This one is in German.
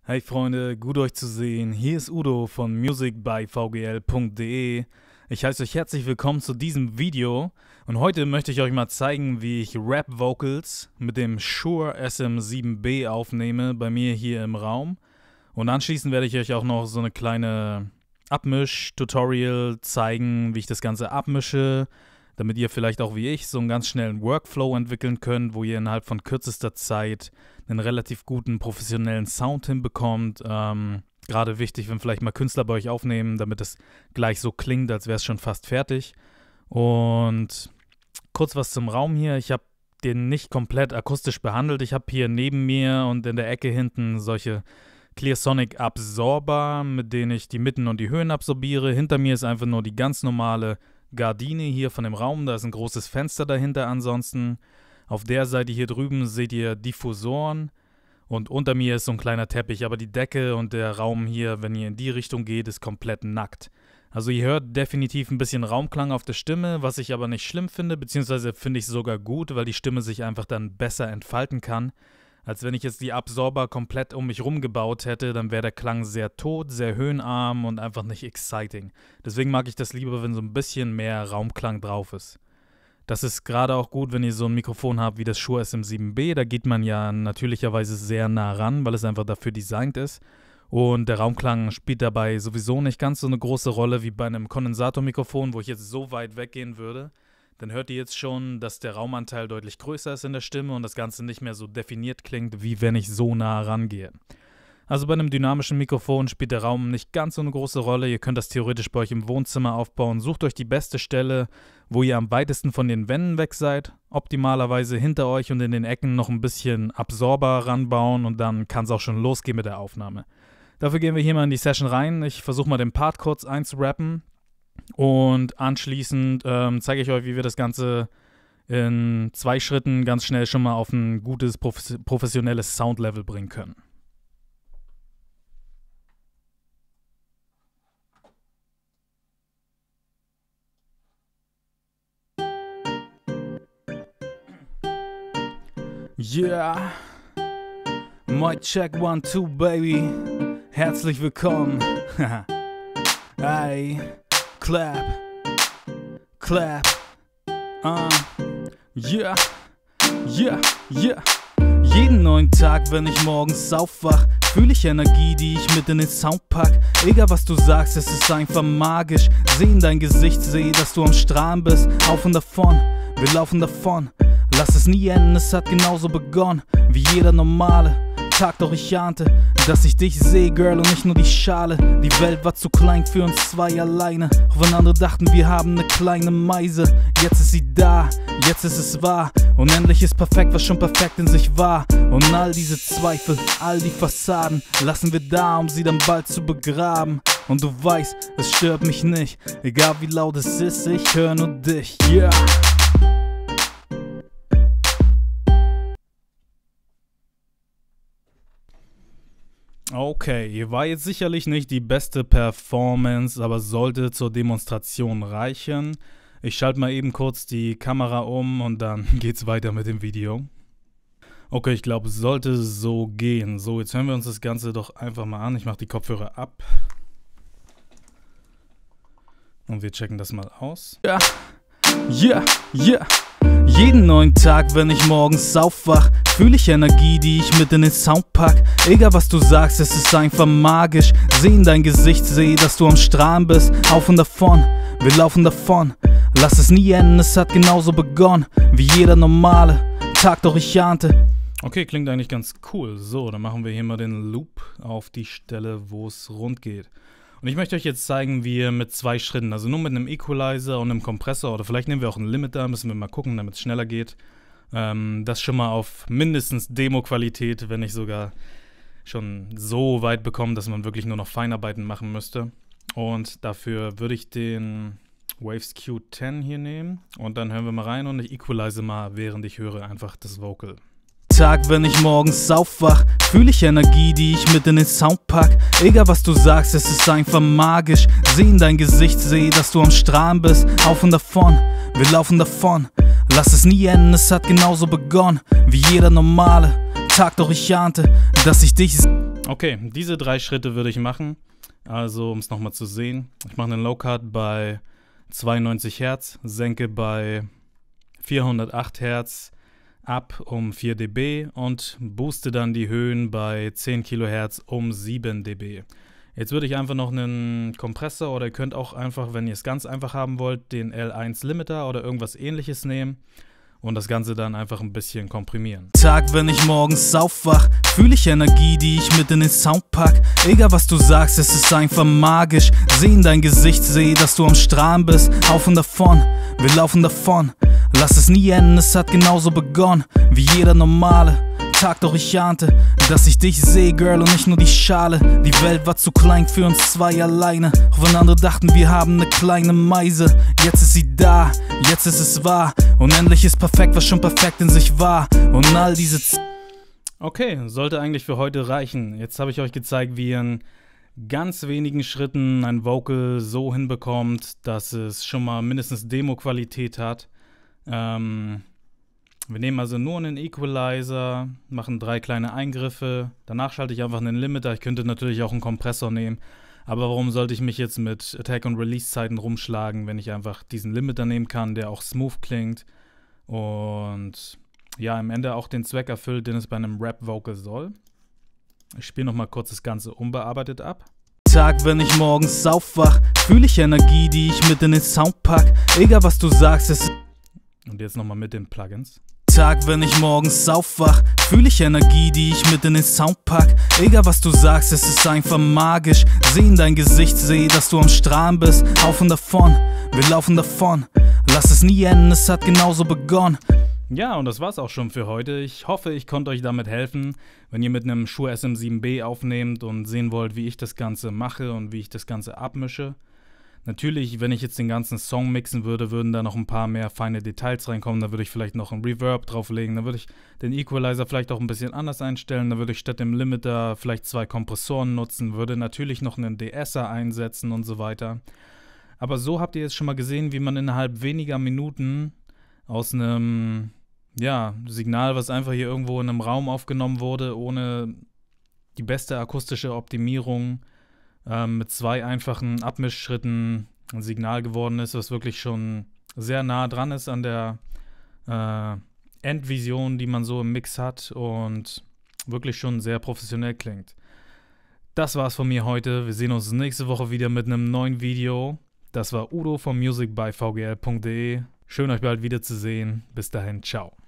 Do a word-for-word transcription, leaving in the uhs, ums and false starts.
Hey Freunde, gut euch zu sehen. Hier ist Udo von music by v g l punkt d e. Ich heiße euch herzlich willkommen zu diesem Video und heute möchte ich euch mal zeigen, wie ich Rap-Vocals mit dem Shure S M sieben B aufnehme, bei mir hier im Raum. Und anschließend werde ich euch auch noch so eine kleine Abmisch-Tutorial zeigen, wie ich das Ganze abmische, damit ihr vielleicht auch wie ich so einen ganz schnellen Workflow entwickeln könnt, wo ihr innerhalb von kürzester Zeit einen relativ guten professionellen Sound hinbekommt. Ähm, gerade wichtig, wenn vielleicht mal Künstler bei euch aufnehmen, damit es gleich so klingt, als wäre es schon fast fertig. Und kurz was zum Raum hier. Ich habe den nicht komplett akustisch behandelt. Ich habe hier neben mir und in der Ecke hinten solche Clearsonic Absorber, mit denen ich die Mitten und die Höhen absorbiere. Hinter mir ist einfach nur die ganz normale Gardine hier von dem Raum. Da ist ein großes Fenster dahinter ansonsten. Auf der Seite hier drüben seht ihr Diffusoren und unter mir ist so ein kleiner Teppich, aber die Decke und der Raum hier, wenn ihr in die Richtung geht, ist komplett nackt. Also ihr hört definitiv ein bisschen Raumklang auf der Stimme, was ich aber nicht schlimm finde, beziehungsweise finde ich sogar gut, weil die Stimme sich einfach dann besser entfalten kann. Als wenn ich jetzt die Absorber komplett um mich rum gebaut hätte, dann wäre der Klang sehr tot, sehr höhenarm und einfach nicht exciting. Deswegen mag ich das lieber, wenn so ein bisschen mehr Raumklang drauf ist. Das ist gerade auch gut, wenn ihr so ein Mikrofon habt wie das Shure S M sieben B. Da geht man ja natürlicherweise sehr nah ran, weil es einfach dafür designt ist. Und der Raumklang spielt dabei sowieso nicht ganz so eine große Rolle wie bei einem Kondensatormikrofon, wo ich jetzt so weit weggehen würde. Dann hört ihr jetzt schon, dass der Raumanteil deutlich größer ist in der Stimme und das Ganze nicht mehr so definiert klingt, wie wenn ich so nah rangehe. Also bei einem dynamischen Mikrofon spielt der Raum nicht ganz so eine große Rolle. Ihr könnt das theoretisch bei euch im Wohnzimmer aufbauen. Sucht euch die beste Stelle, wo ihr am weitesten von den Wänden weg seid. Optimalerweise hinter euch und in den Ecken noch ein bisschen Absorber ranbauen und dann kann es auch schon losgehen mit der Aufnahme. Dafür gehen wir hier mal in die Session rein. Ich versuche mal den Part kurz einzurappen und anschließend ähm, zeige ich euch, wie wir das Ganze in zwei Schritten ganz schnell schon mal auf ein gutes, professionelles Soundlevel bringen können. Yeah, Mic check one two baby, herzlich willkommen. Hey, clap, clap, uh, yeah, yeah, yeah. Jeden neuen Tag, wenn ich morgens aufwach, fühle ich Energie, die ich mit in den Sound pack. Egal was du sagst, es ist einfach magisch. Seh in dein Gesicht, seh, dass du am Strahlen bist. Auf und davon, wir laufen davon. Lass es nie enden, es hat genauso begonnen wie jeder normale Tag, doch ich ahnte, dass ich dich sehe, Girl, und nicht nur die Schale. Die Welt war zu klein für uns zwei alleine, auch wenn andere dachten, wir haben eine kleine Meise. Jetzt ist sie da, jetzt ist es wahr, unendlich ist perfekt, was schon perfekt in sich war. Und all diese Zweifel, all die Fassaden, lassen wir da, um sie dann bald zu begraben. Und du weißt, es stört mich nicht, egal wie laut es ist, ich höre nur dich, yeah. Okay, war jetzt sicherlich nicht die beste Performance, aber sollte zur Demonstration reichen. Ich schalte mal eben kurz die Kamera um und dann geht's weiter mit dem Video. Okay, ich glaube, es sollte so gehen. So, jetzt hören wir uns das Ganze doch einfach mal an. Ich mache die Kopfhörer ab. Und wir checken das mal aus. Ja, ja, ja. Jeden neuen Tag, wenn ich morgens aufwach, fühle ich Energie, die ich mit in den Sound pack. Egal was du sagst, es ist einfach magisch. Seh in dein Gesicht, seh, dass du am Strahlen bist. Auf und davon, wir laufen davon. Lass es nie enden, es hat genauso begonnen wie jeder normale Tag, doch ich ahnte. Okay, klingt eigentlich ganz cool. So, dann machen wir hier mal den Loop auf die Stelle, wo es rund geht. Und ich möchte euch jetzt zeigen, wie ihr mit zwei Schritten, also nur mit einem Equalizer und einem Kompressor, oder vielleicht nehmen wir auch einen Limiter, müssen wir mal gucken, damit es schneller geht, ähm, das schon mal auf mindestens Demo-Qualität, wenn nicht sogar schon so weit bekommen, dass man wirklich nur noch Feinarbeiten machen müsste. Und dafür würde ich den Waves Q zehn hier nehmen und dann hören wir mal rein und ich equalize mal, während ich höre, einfach das Vocal. Tag, wenn ich morgens aufwach, fühle ich Energie, die ich mit in den Sound pack. Egal was du sagst, es ist einfach magisch. Seh in dein Gesicht, seh, dass du am Strahlen bist. Auf und davon, wir laufen davon. Lass es nie enden, es hat genauso begonnen wie jeder normale Tag, doch ich ahnte, dass ich dich... Okay, diese drei Schritte würde ich machen. Also, um es nochmal zu sehen. Ich mache einen Low-Cut bei zweiundneunzig Hertz, senke bei vierhundertacht Hertz ab um vier dB und booste dann die Höhen bei zehn Kilohertz um sieben dB. Jetzt würde ich einfach noch einen Kompressor oder ihr könnt auch einfach, wenn ihr es ganz einfach haben wollt, den L eins Limiter oder irgendwas ähnliches nehmen und das Ganze dann einfach ein bisschen komprimieren. Tag, wenn ich morgens aufwach, fühle ich Energie, die ich mit in den Sound pack. Egal was du sagst, es ist einfach magisch. Seh in dein Gesicht, seh, dass du am Strahlen bist. Auf und davon, wir laufen davon. Lass es nie enden, es hat genauso begonnen wie jeder normale Tag, doch ich ahnte, dass ich dich sehe, Girl, und nicht nur die Schale. Die Welt war zu klein für uns zwei alleine, auch wenn andere dachten, wir haben eine kleine Meise. Jetzt ist sie da, jetzt ist es wahr. Unendlich ist perfekt, was schon perfekt in sich war. Und all diese Z Okay, sollte eigentlich für heute reichen. Jetzt habe ich euch gezeigt, wie ihr in ganz wenigen Schritten ein Vocal so hinbekommt, dass es schon mal mindestens Demo-Qualität hat. Ähm... Wir nehmen also nur einen Equalizer, machen drei kleine Eingriffe, danach schalte ich einfach einen Limiter. Ich könnte natürlich auch einen Kompressor nehmen, aber warum sollte ich mich jetzt mit Attack- und Release-Zeiten rumschlagen, wenn ich einfach diesen Limiter nehmen kann, der auch smooth klingt und ja, am Ende auch den Zweck erfüllt, den es bei einem Rap-Vocal soll. Ich spiele nochmal kurz das Ganze unbearbeitet ab. Tag, wenn ich morgens aufwach, fühle ich Energie, die ich mit in den Sound pack. Egal was du sagst, es ist... Und jetzt nochmal mit den Plugins. Tag, wenn ich morgens aufwach, fühle ich Energie, die ich mit in den Sound pack. Egal was du sagst, es ist einfach magisch. Seh in dein Gesicht, seh, dass du am Strahlen bist. Auf und davon, wir laufen davon. Lass es nie enden, es hat genauso begonnen. Ja, und das war's auch schon für heute. Ich hoffe, ich konnte euch damit helfen, wenn ihr mit einem Shure S M sieben B aufnehmt und sehen wollt, wie ich das Ganze mache und wie ich das Ganze abmische. Natürlich, wenn ich jetzt den ganzen Song mixen würde, würden da noch ein paar mehr feine Details reinkommen. Da würde ich vielleicht noch einen Reverb drauflegen. Da würde ich den Equalizer vielleicht auch ein bisschen anders einstellen. Da würde ich statt dem Limiter vielleicht zwei Kompressoren nutzen. Würde natürlich noch einen De-Esser einsetzen und so weiter. Aber so habt ihr jetzt schon mal gesehen, wie man innerhalb weniger Minuten aus einem ja, Signal, was einfach hier irgendwo in einem Raum aufgenommen wurde, ohne die beste akustische Optimierung, mit zwei einfachen Abmischschritten ein Signal geworden ist, was wirklich schon sehr nah dran ist an der äh, Endvision, die man so im Mix hat und wirklich schon sehr professionell klingt. Das war's von mir heute. Wir sehen uns nächste Woche wieder mit einem neuen Video. Das war Udo von Music by V G L punkt de. Schön, euch bald wiederzusehen. Bis dahin, ciao.